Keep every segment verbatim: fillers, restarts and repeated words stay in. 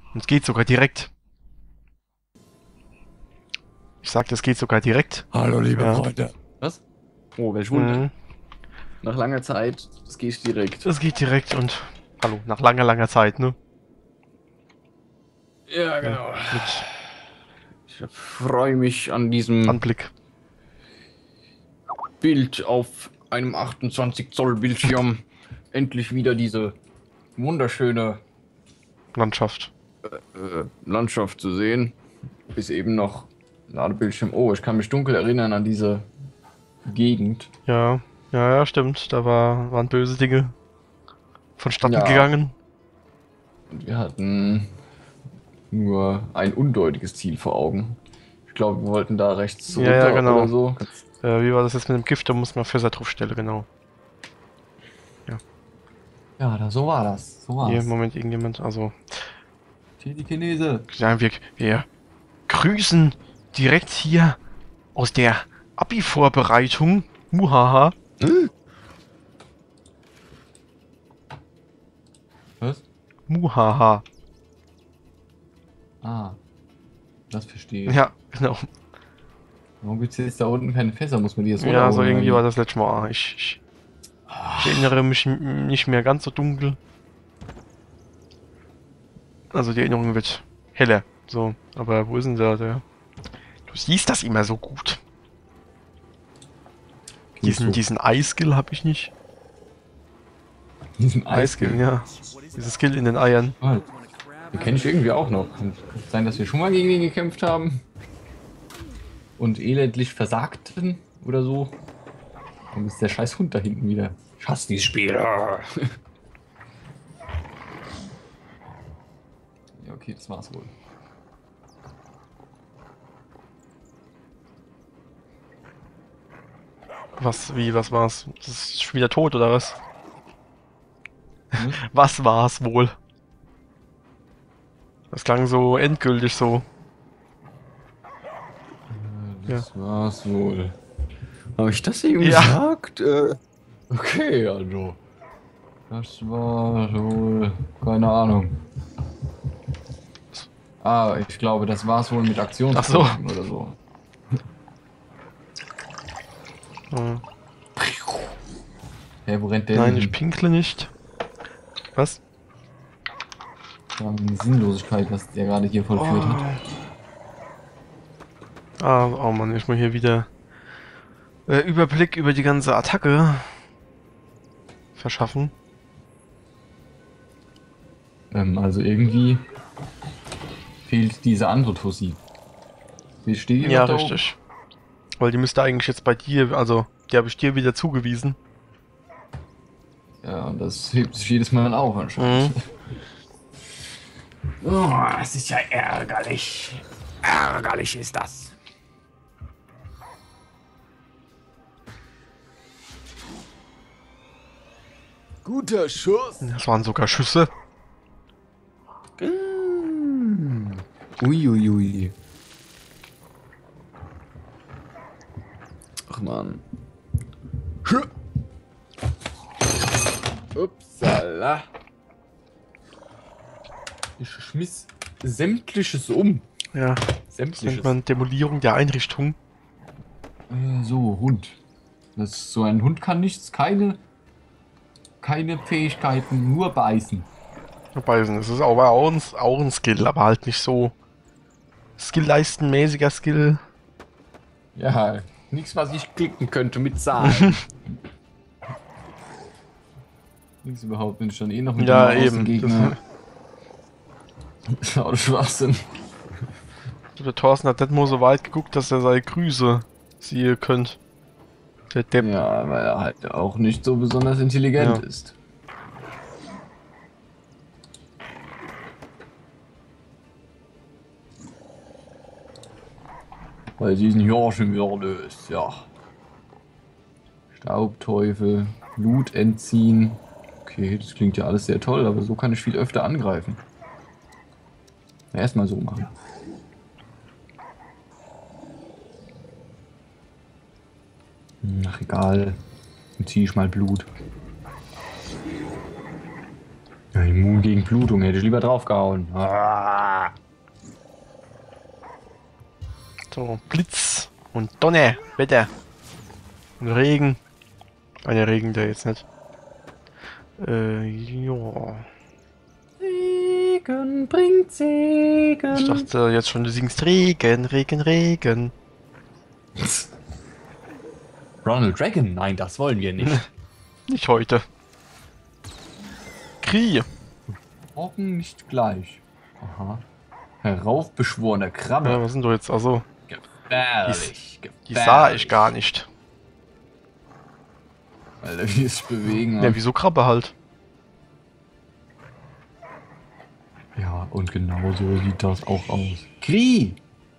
Und es geht sogar direkt. Ich sagte, es geht sogar direkt. Hallo, liebe Ja. Freunde. Was? Oh, welch Wunder. Mhm. Nach langer Zeit, das geht direkt. Es geht direkt und... Hallo, nach langer, langer Zeit, ne? Ja, genau. Mit Ich freue mich an diesem Anblick. Bild auf einem achtundzwanzig Zoll Bildschirm. Endlich wieder diese wunderschöne Landschaft. äh, Landschaft zu sehen. Bis eben noch Ladebildschirm. Oh, ich kann mich dunkel erinnern an diese Gegend. Ja, ja, ja, stimmt. Da war, waren böse Dinge vonstatten Ja. gegangen. Und wir hatten nur ein undeutiges Ziel vor Augen. Ich glaube, wir wollten da rechts Ja, runter ja, genau. oder so. Äh, wie war das jetzt mit dem Gift? Da muss man Fässer draufstellen, genau. Ja, da, so war das. So Hier, Moment, irgendjemand, also... Die Chinese. Ja, wir, wir grüßen direkt hier aus der Abi-Vorbereitung. Muhaha. Was? Muhaha. Ah. Das verstehe ich. Ja, genau. Warum gibt es jetzt da unten keine Fässer? Muss man die jetzt Ja, so runterholen, irgendwie oder war das letzte Mal. Ah, Ich, ich, ich erinnere mich m- nicht mehr ganz so dunkel. Also die Erinnerung wird heller. So, aber wo ist denn der? der? Du siehst das immer so gut. wie? Diesen, So. diesen Eye-Skill habe ich nicht. Diesen Eye-Skill, ja. Dieses Skill in den Eiern. Halt. Den kenne ich irgendwie auch noch. Kann sein, dass wir schon mal gegen ihn gekämpft haben. Und elendlich versagten oder so. Dann ist der scheiß Hund da hinten wieder. Ich hasse dieses Spiel. Ja, okay, das war's wohl. Was, wie, was war's? Das ist schon wieder tot, oder was? Hm? Was war's wohl? Das klang so endgültig so. Das war's wohl. Habe ich das eben Ja. gesagt? Äh, okay, also. Das war wohl. Keine Ahnung. Ah, ich glaube, das war's wohl mit Aktionsfolgen oder so. Hm. Hey, wo rennt der Nein, hin? ich pinkle nicht. Was? Ja, die Sinnlosigkeit, was der gerade hier vollführt hat. Ah, oh Mann, ich muss hier wieder äh, Überblick über die ganze Attacke verschaffen. Ähm, also irgendwie fehlt diese andere Tussi. Wie steht die Ja, noch da richtig. Weil die müsste eigentlich jetzt bei dir, also die habe ich dir wieder zugewiesen. oben? Ja, und das hebt sich jedes Mal auf anscheinend. Mhm. Oh, es ist ja ärgerlich. Ärgerlich ist das. Guter Schuss. Das waren sogar Schüsse. Uiuiui. Ui. Ach man. Upsala. Ich schmiss sämtliches um. Ja, das nennt Sämtliches. man Demolierung der Einrichtung. Äh, so, Hund. Das, so ein Hund kann nichts, keine, keine Fähigkeiten, nur beißen. Beißen, das ist aber auch ein, auch ein Skill, aber halt nicht so Skill-Leisten-mäßiger Skill. Ja, nichts, was ich klicken könnte mit Zahlen. Nichts überhaupt, wenn ich dann eh noch mit Ja, dem eben. Gegner. Schau, Schwachsinn. Der Thorsten hat nicht mal so weit geguckt, dass er seine Grüße sehen könnt. Der Depp. Ja, weil er halt auch nicht so besonders intelligent Ja. ist. Weil sie diesen ja schon wieder löst, ja. Staubteufel, Blut entziehen. Okay, das klingt ja alles sehr toll, aber so kann ich viel öfter angreifen. Erstmal so machen. Ach, egal. Dann ziehe ich mal Blut. Ja, immun gegen Blutung, hätte ich lieber draufgehauen. Ah. So, Blitz und Donner, Wetter. Und Regen. Ah, der Regen der jetzt nicht. Äh, ja. Regen bringt Segen. Ich dachte jetzt schon, du singst Regen, Regen, Regen. Ronald Reagan? Nein, das wollen wir nicht. Nicht heute. Krie. Morgen nicht gleich. Aha. Heraufbeschworener Krabbe. Ja, was sind doch jetzt? Also, Gefährlich. die sah ich gar nicht. Alter, wie es sich bewegen. Ja, wieso Krabbe halt? Ja, und genau so sieht das auch aus. Kri!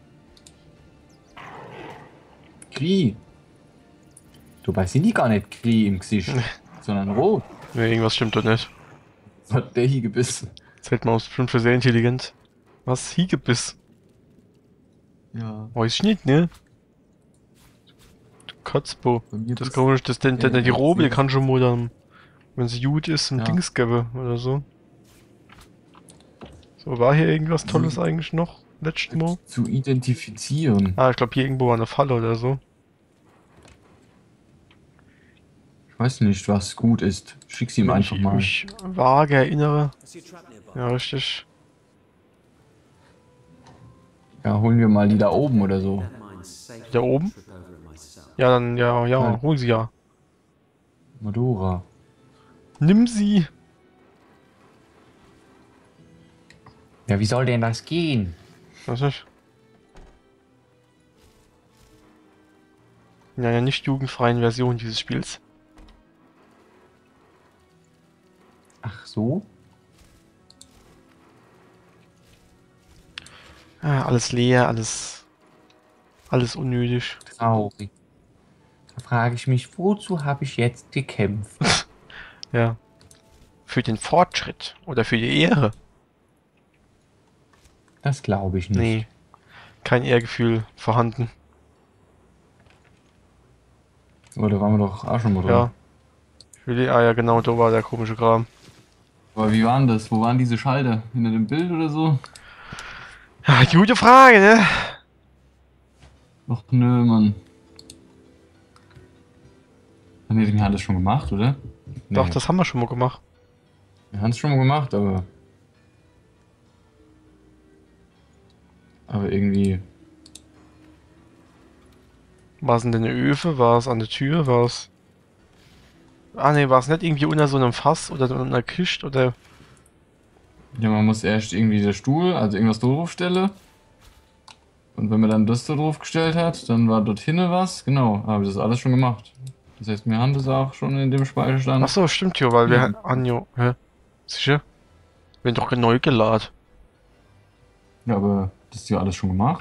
Kri! Dabei sind die gar nicht Kri im Gesicht, sondern rot. Ja, irgendwas stimmt doch nicht. Was hat der hier gebissen? Das hält man aus bestimmt für sehr intelligent. Was? Hiegebiss? Ja. Weiß ich nicht, ne? Du Kotzbo. Bei mir Das bist- komisch, das denn, Ja, denn die ja, Robe, die ja. kann schon mal dann, wenn sie gut ist, ein Ja. Dings geben oder so. So, war hier irgendwas Tolles Sie- eigentlich noch? Letztes Mal? Zu identifizieren. Ah, ich glaube hier irgendwo war eine Falle oder so. Ich weiß nicht, was gut ist. Schick sie ihm Wenn ich einfach mal. mich vage erinnere. Ja, richtig. Ja, holen wir mal die da oben oder so. Da oben? Ja, dann, ja, ja, Ja. hol sie ja. Madura. Nimm sie! Ja, wie soll denn das gehen? Weiß nicht. In einer nicht jugendfreien Version dieses Spiels. Ach so? Ah, alles leer, alles. Alles unnötig. Traurig. Da frage ich mich, wozu habe ich jetzt gekämpft? Ja. Für den Fortschritt oder für die Ehre? Das glaube ich nicht. Nee. Kein Ehrgefühl vorhanden. Aber da waren wir doch auch schon mal dran. Ja. Ich will, ah ja, genau, da war der komische Kram. Aber wie waren das? Wo waren diese Schalter? Hinter dem Bild oder so? Ja, gute Frage, ne? Ach nö, Mann. Haben wir alles schon gemacht, oder? Nee. Doch, das haben wir schon mal gemacht. Wir haben es schon mal gemacht, aber... Aber irgendwie... War es in der Öfe? War es an der Tür? War es... Ah ne, war es nicht irgendwie unter so einem Fass oder unter einer Kiste oder... Ja, man muss erst irgendwie der Stuhl, also irgendwas draufstellen. Und wenn man dann das da drauf gestellt hat, dann war dort hinten was. Genau, habe ich das alles schon gemacht. Das heißt, wir haben das auch schon in dem Speicherstand. Ach so, stimmt ja, weil wir... Ja. Anjo... Hä? Sicher? Wir haben doch neu geladen. Ja, aber das ist ja alles schon gemacht.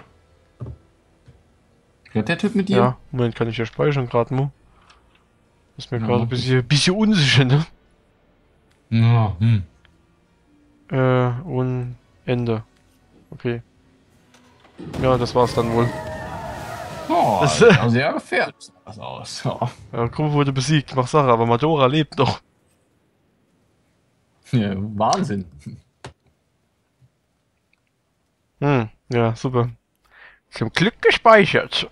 Redet der Typ mit dir? Ja, Moment, kann ich ja speichern gerade nur. Ist mir Ja, gerade ein mach bisschen, bisschen unsicher, ne? Ja, hm. Äh, und Ende. Okay. Ja, das war's dann wohl. Oh, Das- das sah sehr gefährlich sah das aus. Ja. Ja, Gruppe wurde besiegt, mach Sache, aber Madora lebt noch. Ja, Wahnsinn. Hm, ja, super. Zum Glück gespeichert.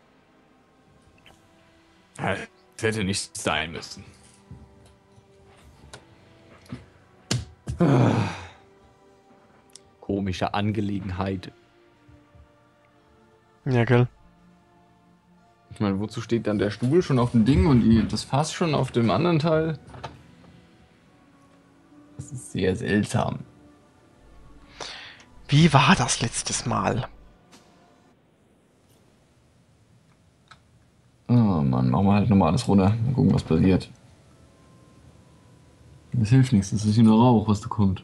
Das hätte nicht sein müssen. Komische Angelegenheit. Ja, gell. Ich meine, wozu steht dann der Stuhl schon auf dem Ding und die, das Fass schon auf dem anderen Teil? Das ist sehr seltsam. Wie war das letztes Mal? Oh Mann, machen wir halt nochmal alles runter. Mal gucken, was passiert. Das hilft nichts, das ist hier nur Rauch, was da kommt.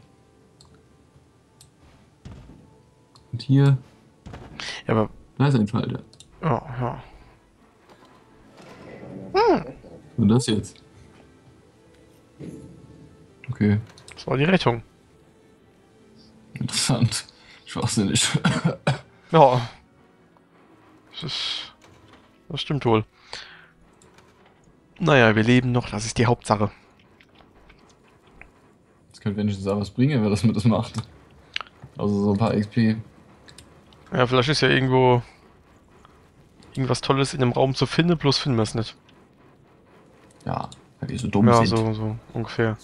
Und hier, Ja, aber... da ist ein Schalter. Ja, ja. Und das jetzt? Okay, Das war die Rettung. interessant. Schwachsinnig. Ja. Das ist... Das stimmt wohl. Naja, wir leben noch, das ist die Hauptsache. Jetzt Könnte wenigstens auch was bringen, wenn das mit das macht. Also so ein paar X P. Ja, vielleicht ist ja irgendwo irgendwas Tolles in dem Raum zu finden, bloß finden wir es nicht. Ja, weil die so dumm Ja, sind. so, so ungefähr.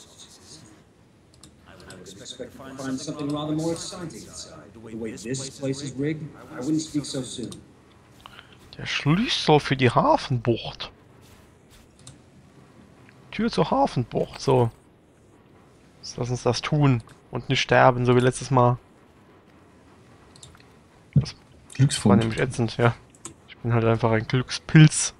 Expect to find something rather more exciting inside. The way this place is rigged, I wouldn't speak so soon. Der Schlüssel für die Hafenbucht. Tür zur Hafenbucht, so. Jetzt lass uns das tun und nicht sterben, so wie letztes Mal. Das war Glücksfund. nämlich ätzend, ja. Ich bin halt einfach ein Glückspilz.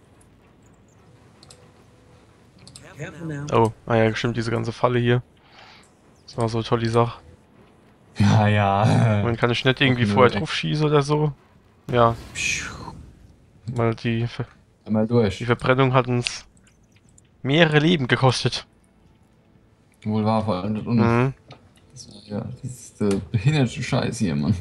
Careful now. Oh, ah ja, stimmt, diese ganze Falle hier. Das war so toll die Sache. Ja, ja. Man kann ich nicht irgendwie Okay, vorher ey. drauf schießen oder so. Ja, weil die, Ver Einmal durch. die Verbrennung hat uns mehrere Leben gekostet. Wohl wahr, vor allem das unten. Mhm. Das war ja, das ist der behinderte Scheiß hier, Mann.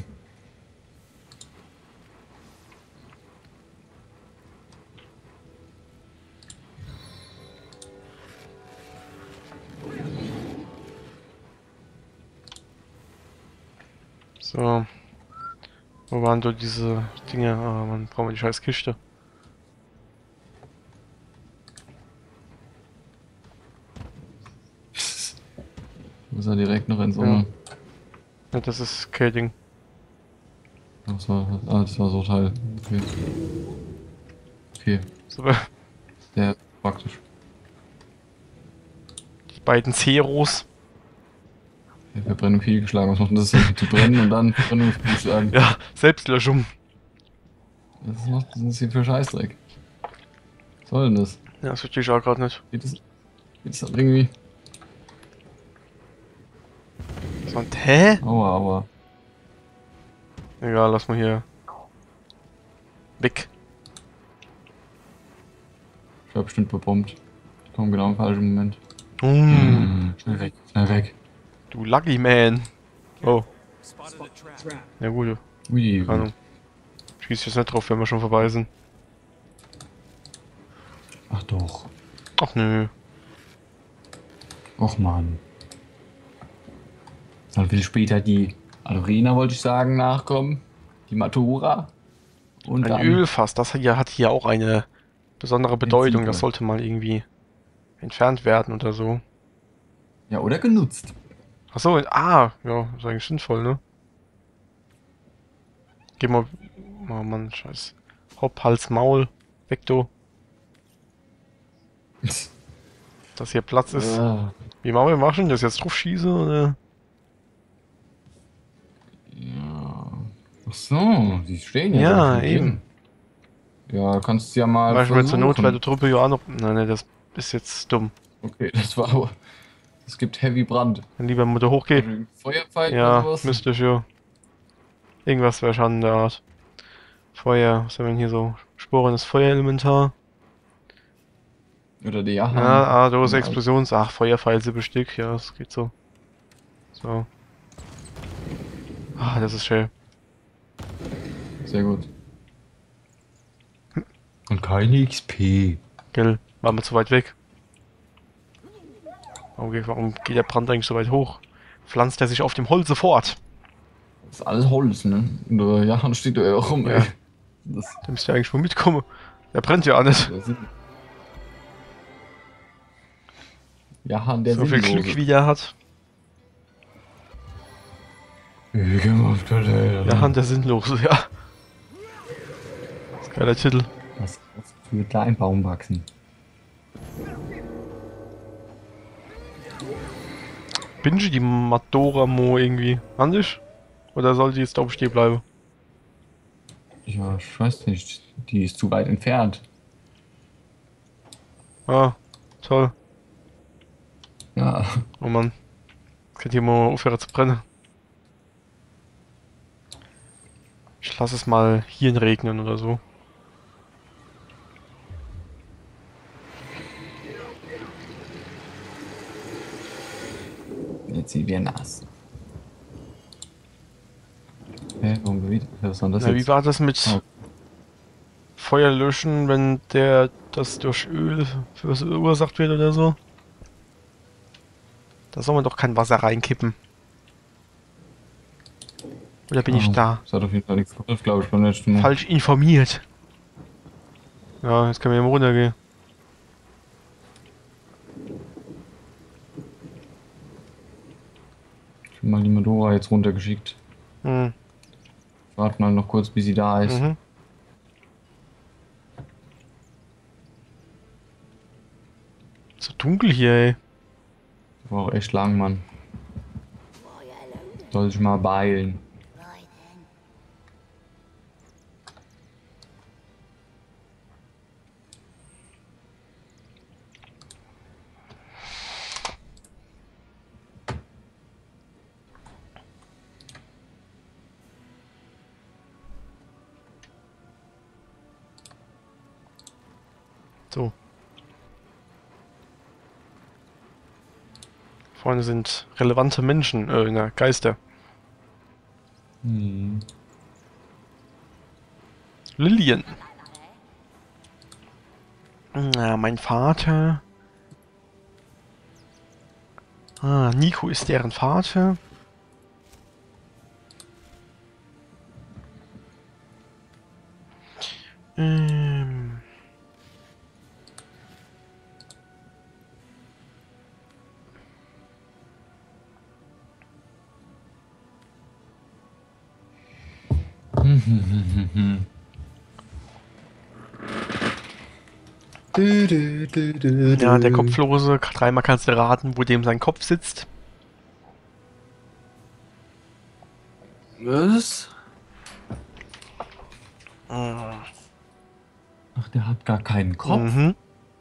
So. Wo waren da diese Dinge? Ah, man brauchen wir die scheiß Kiste. Muss er direkt noch ins Ja. Unge. Ja, das ist K-Ding. Das war, ah, das war so Teil. Okay. Okay, Super. sehr praktisch. Die beiden Zeros. Ja, Verbrennung fehlgeschlagen. Was macht denn das denn? Die brennen und dann Verbrennung fehlgeschlagen. Ja, Selbstlöschung. Was macht das denn hier für Scheißdreck? Was soll denn das? Ja, das verstehe ich auch gerade nicht. Geht das, geht das dann irgendwie? Und hä? Aua, aua. Egal, lass mal hier. Weg. Ich war bestimmt bebombt. Ich komme genau im falschen Moment. Mm. Hm, schnell weg, schnell weg. Du Lucky Man. Oh, Trap. ja gut. Ui, Keine Ahnung. Schieß jetzt nicht drauf, wenn wir schon vorbei sind. ach doch. Ach nö. Och man. Dann will später die Alorina, wollte ich sagen, nachkommen. Die Matura. Und Ein dann Ölfass, das hier hat hier auch eine besondere Bedeutung. Das sollte mal irgendwie entfernt werden oder so. Ja, oder genutzt. Achso, ah, ja, ist eigentlich sinnvoll, ne? Geh mal. Oh Mann, scheiß. Hopp, Hals, Maul. Weg, du. Dass hier Platz ist. Ah, Wie machen wir machen? Das jetzt drauf schieße oder? ja. Ach so, die stehen ja. Ja, so viel eben. drin. Ja, kannst du ja mal. Beispiel zur versuchen. Notwehrtruppe ja auch noch. Nein, nein, das ist jetzt dumm. Okay, das war aber. Es gibt Heavy Brand. Dann lieber Mutter hochgehen. Feuerpfeil Ja, oder sowas? müsste ich ja. Irgendwas wäre schon in der Art. Feuer, was haben wir denn hier so? Sporen ist Feuerelementar. Oder die Jahan. Ja, ah, da ist Ja. Explosions. Ach, Feuerpfeil, sieben Stück. Ja, das geht so. So. Ah, das ist schön. Sehr gut. Und keine X P. Gell, waren wir zu weit weg. Okay, warum geht der Brand eigentlich so weit hoch? Pflanzt er sich auf dem Holze fort? Das ist alles Holz, ne? Und der Jahan steht da ja auch rum, Ja. ey. Das, Der müsste ja eigentlich wohl mitkommen. Der brennt ja auch nicht. das sind Jahan, der So viel Sinnlose. Glück wie der hat. Ich geh mal auf Toilette. Der Hand der Sinnlose, ja. Das ist geiler Titel. Das wird da ein Baum wachsen. Bin ich die Madora Mo irgendwie anders? Oder soll die jetzt da stehen bleiben? Ja, ich weiß nicht. Die ist zu weit entfernt. Ah, toll. Ja. Oh Mann. Könnt ihr mal aufhören zu brennen? Ich lasse es mal hier regnen oder so. Jetzt sind wir nass. Hä, warum bewegt? Was war das Na, wie jetzt? war das mit Oh. Feuer löschen, wenn der das durch Öl verursacht wird oder so? Da soll man doch kein Wasser reinkippen. Oder bin ich da? Das hat auf jeden Fall nichts geholfen, glaube ich, beim letzten Mal. Falsch informiert. Ja, jetzt können wir eben runtergehen. Ich habe mal die Medora jetzt runtergeschickt. Hm. Warten mal noch kurz, bis sie da ist. Mhm. So dunkel hier, ey. War auch echt lang, Mann. Soll sich mal beeilen. So. Vorne sind relevante Menschen, äh, na, Geister. Hm. Lilien. Na, mein Vater. Ah, Nico ist deren Vater. Ähm. Ja, der Kopflose, dreimal kannst du raten, wo dem sein Kopf sitzt. Was? Ah. Ach, der hat gar keinen Kopf. Mhm.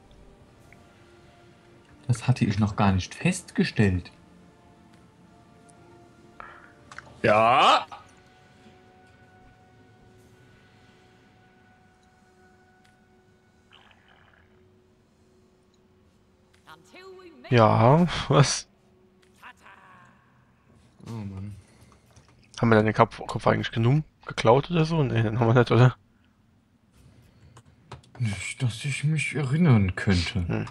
Das hatte ich noch gar nicht festgestellt. Ja. Ja, was? Oh Mann. Haben wir deinen Kopf, Kopf eigentlich genommen? Geklaut oder so? Nee, dann haben wir nicht, oder? Nicht, dass ich mich erinnern könnte. Hm.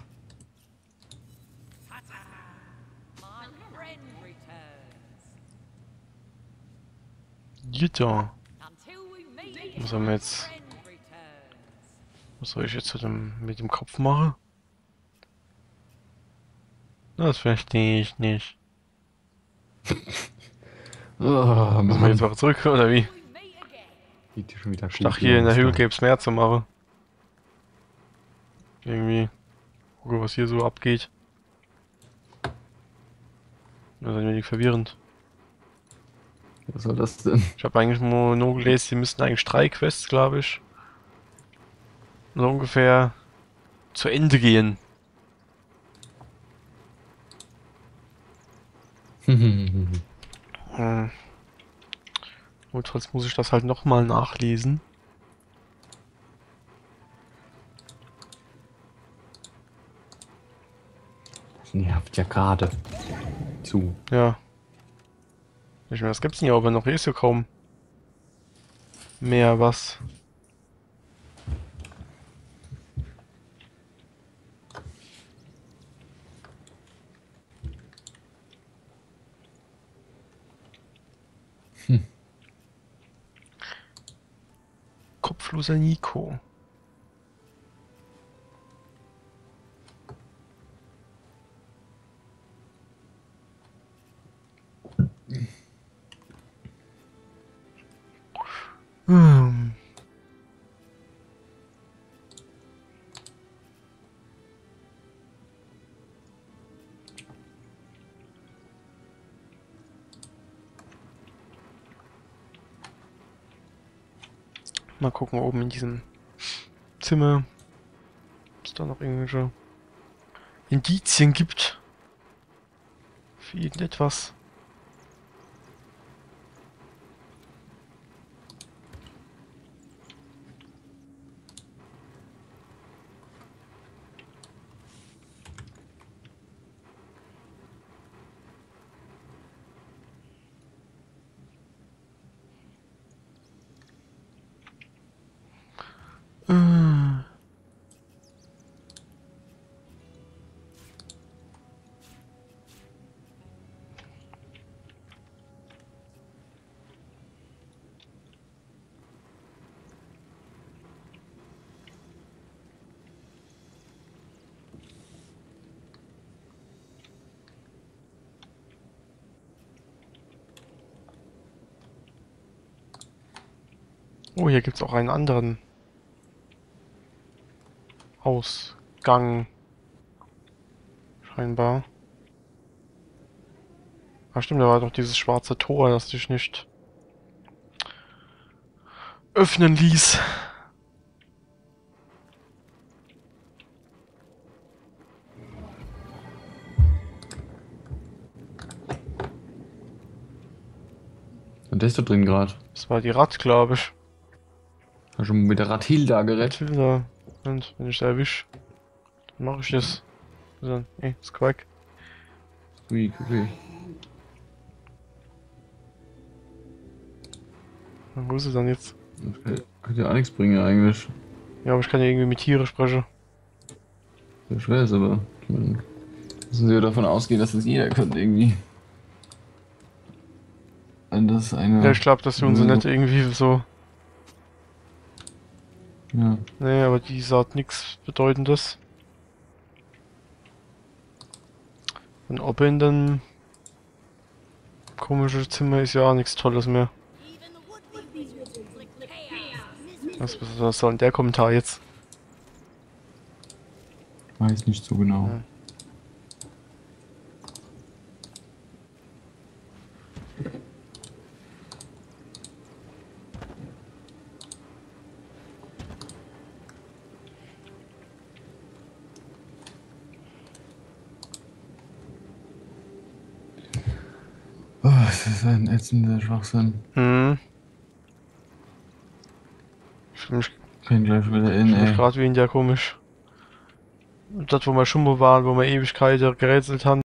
Gitter. Was haben wir jetzt? Was soll ich jetzt mit dem, mit dem Kopf machen? Das verstehe ich nicht. Oh, Müssen wir jetzt mal zurück, oder wie? Geht dir schon wieder Ich dachte, hier in der Höhle gäbe es mehr zu machen. Irgendwie. Gucke, was hier so abgeht. Das ist ein wenig verwirrend. Was soll das denn? Ich habe eigentlich nur, nur gelesen, die müssten eigentlich drei Quests, glaube ich. So ungefähr zu Ende gehen. Hm. Notfalls muss ich das halt nochmal nachlesen. Das nervt ja gerade. Zu. Ja. Ich meine, das gibt's nicht, aber noch ist ja kaum mehr was. Hm. Kopfloser Nico. Hm. Mal gucken, oben in diesem Zimmer, ob es da noch irgendwelche Indizien gibt für irgendetwas. Äh. Oh, hier gibt's auch einen anderen Ausgang. Scheinbar. Ah stimmt, da war doch dieses schwarze Tor, das dich nicht öffnen ließ. Und der ist da drin gerade. Das war die Rat, glaube ich. Hast schon mit der Rathilda gerettet. Tilda. Und wenn ich da erwisch, dann mache ich das. So, ey, ist Quack. Ui, ui. Wo ist sie dann jetzt? Das könnte ja auch nichts bringen eigentlich. Ja, aber ich kann ja irgendwie mit Tiere sprechen. So schwer ist aber. Ich meine, müssen wir davon ausgehen, dass das jeder könnte irgendwie. Wenn das eine. Ja, ich glaube, dass wir uns nicht irgendwie so. Ja. Nee, aber die sagt nichts Bedeutendes. Und ob in dem komischen Zimmer ist ja auch nichts Tolles mehr. Was, was, was soll denn der Kommentar jetzt? Weiß nicht so genau. Ja. Oh, das ist ein ätzender Schwachsinn. Hm. Ich fühle mich, Kein gleich wieder in, fühl mich ey. gerade wie in der komisch. Dort, wo wir schon mal waren, wo wir Ewigkeiten gerätselt haben.